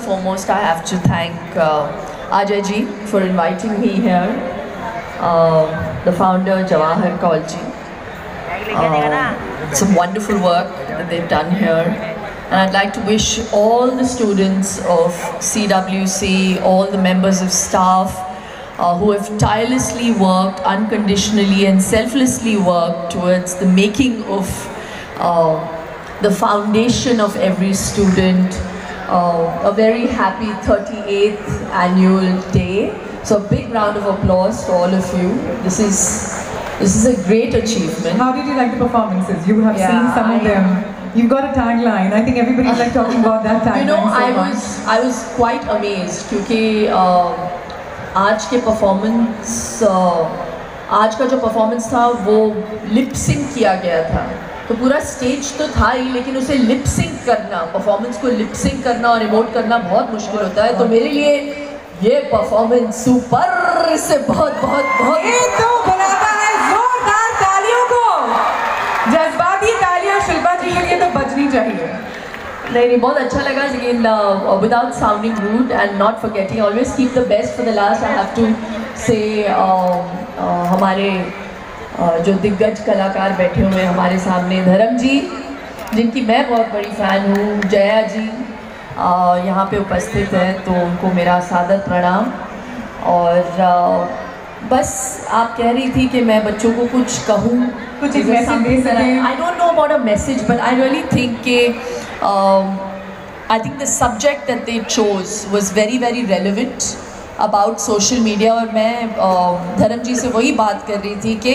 foremost, I have to thank Ajay ji for inviting me here, the founder Jawahar College. It's some wonderful work that they've done here, and I'd like to wish all the students of CWC, all the members of staff who have tirelessly worked, unconditionally and selflessly worked towards the making of the foundation of every student, a very happy 38th annual day. So a big round of applause for all of you. This is a great achievement. How did you like the performances? You have seen some of them. You've got a tagline. I think everybody's like talking about that tagline. You know, so I was quite amazed क्योंकि आज के performance, आज का जो performance था वो lip sync किया गया था, तो पूरा स्टेज तो था ही, लेकिन उसे लिप सिंक करना, परफॉर्मेंस को लिप सिंक करना और इमोट करना बहुत मुश्किल होता है। तो मेरे लिए ये परफॉर्मेंस सुपर से बहुत ये तो बनाता है जोरदार तालियों को, जज्बाती तालियां शिल्पा जी के लिए तो बजनी चाहिए। नहीं, बहुत अच्छा लगा, लेकिन without sounding rude and not forgetting, always keep the best for the last. I have to say हमारे जो दिग्गज कलाकार बैठे हुए हैं हमारे सामने, धर्म जी जिनकी मैं बहुत बड़ी फ़ैन हूँ, जया जी यहाँ पे उपस्थित हैं, तो उनको मेरा सादर प्रणाम। और बस आप कह रही थी कि मैं बच्चों को कुछ कहूँ, कुछ एक मैसेज दे सकें। I don't know about a message, but I really think कि I think the subject that they chose was very relevant about social media। और मैं धर्म जी से वही बात कर रही थी कि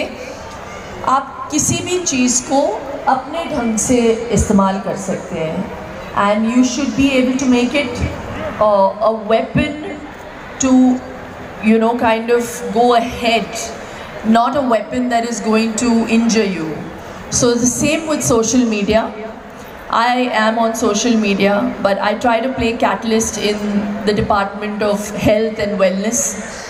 आप किसी भी चीज़ को अपने ढंग से इस्तेमाल कर सकते हैं, and you should be able to make it a weapon to, you know, kind of go ahead, not a weapon that is going to injure you. So the same with social media. I am on social media, but I try to play catalyst in the Department of Health and Wellness.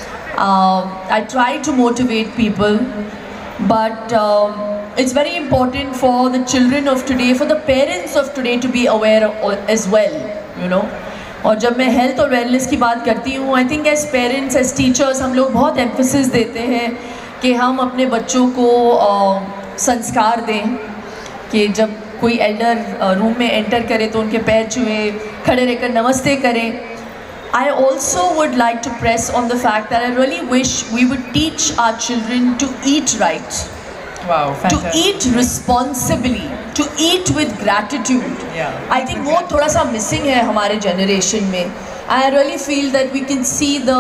I try to motivate people, but it's very important for the children of today, for the parents of today to be aware as well, you know. और जब मैं health और wellness की बात करती हूँ, I think as parents, as teachers, हम लोग बहुत एम्फेसिस देते हैं कि हम अपने बच्चों को संस्कार दें, कि जब कोई एल्डर रूम में एंटर करे तो उनके पैर छुए, खड़े रहकर नमस्ते करें। I also would like to press on the fact that I really wish we would teach our children to eat right. Wow, fantastic. To eat responsibly, to eat with gratitude. Yeah. I think वो थोड़ा सा missing है हमारे generation में. I really feel that we can see the,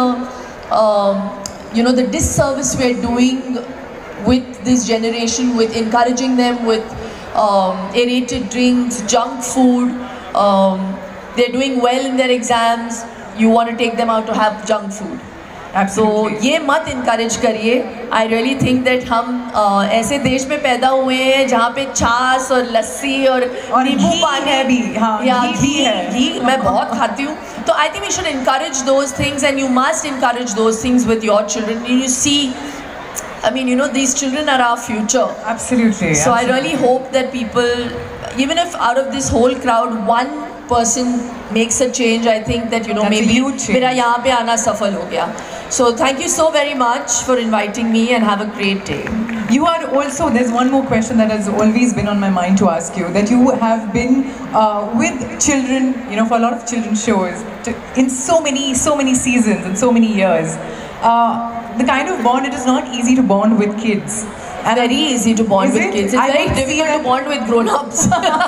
you know, the disservice we are doing with this generation, with encouraging them with aerated drinks, junk food. They're doing well in their exams. You want to take them out to have junk food. Absolutely. So ये मत encourage करिए. I really think that हम ऐसे देश में पैदा हुए हैं जहाँ पे छाछ और लस्सी और नींबू पानी है भी, हाँ, घी मैं बहुत खाती हूँ। तो I think we should encourage those things, and you must encourage those things with your children. You see, I mean, you know, these children are our future. Absolutely. So I really hope that people, even if out of this whole crowd, one person makes a change, I think that, you know, that's maybe मेरा यहाँ पे आना सफल हो गया. So thank you so very much for inviting me, and have a great day. You are also, there's one more question that has always been on my mind to ask you, that you have been with children, you know, for a lot of children's shows, in so many seasons and so many years. The kind of bond, it is not easy to bond with kids. And very easy to bond with kids. It's very difficult to bond with grown-ups.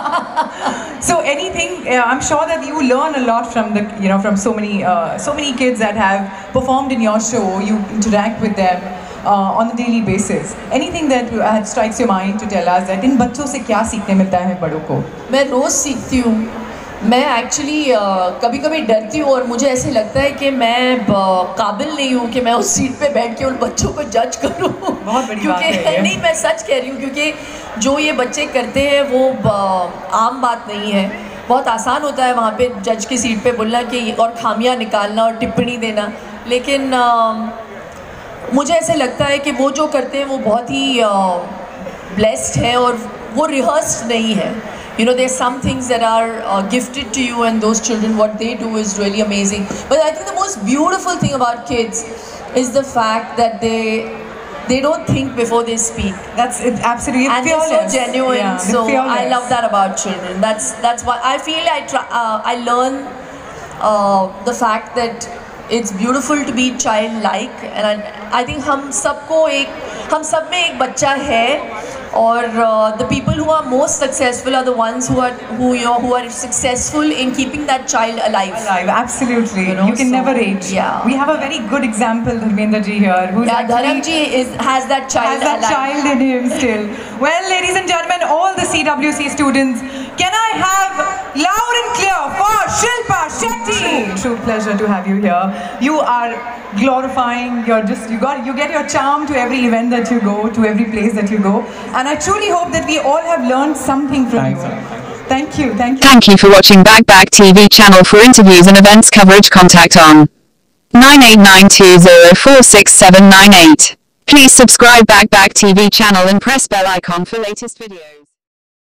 So anything, I'm sure that you learn a lot from the, you know, from so many kids that have performed in your show. You interact with them on a daily basis. Anything that strikes your mind to tell us that इन बच्चों से क्या सीखने मिलता है बड़ों को? मैं रोज सीखती हूँ. मैं एक्चुअली कभी कभी डरती हूँ, और मुझे ऐसे लगता है कि मैं काबिल नहीं हूँ कि मैं उस सीट पे बैठ के उन बच्चों को जज करूँ. बहुत बड़ी बात है ये. नहीं, मैं सच कह रही हूँ, क्योंकि जो ये बच्चे करते हैं वो आम बात नहीं है. बहुत आसान होता है वहाँ पे जज की सीट पे बोलना कि और खामियां निकालना और टिप्पणी देना, लेकिन मुझे ऐसे लगता है कि वो जो करते हैं वो बहुत ही ब्लेस्ड है, और वो रिहर्स्ड नहीं है. You know, there's some things that are gifted to you, and those children, what they do is really amazing. But I think the most beautiful thing about kids is the fact that they don't think before they speak. That's it, absolutely. And they're so genuine. Yeah, so fearless. I love that about children. That's what I feel. I learn the fact that it's beautiful to be childlike, and I think हम सब में एक बच्चा है, और the people who are most successful are the ones who are successful in keeping that child alive. Absolutely. You can never age. Yeah. We have a very good example, Dharmendra ji here, who's Dharam ji has that child alive. Child in him still. Well, ladies and gentlemen, all the CWC students, can I have loud and clear for Shilpa Shetty? True pleasure to have you here. You are glorifying. You get your charm to every event that you go, to every place that you go, and I truly hope that we all have learned something from you. Thank you. Thank you for watching Back TV channel. For interviews and events coverage, contact on 9892046798. Please subscribe Back TV channel and press bell icon for latest videos.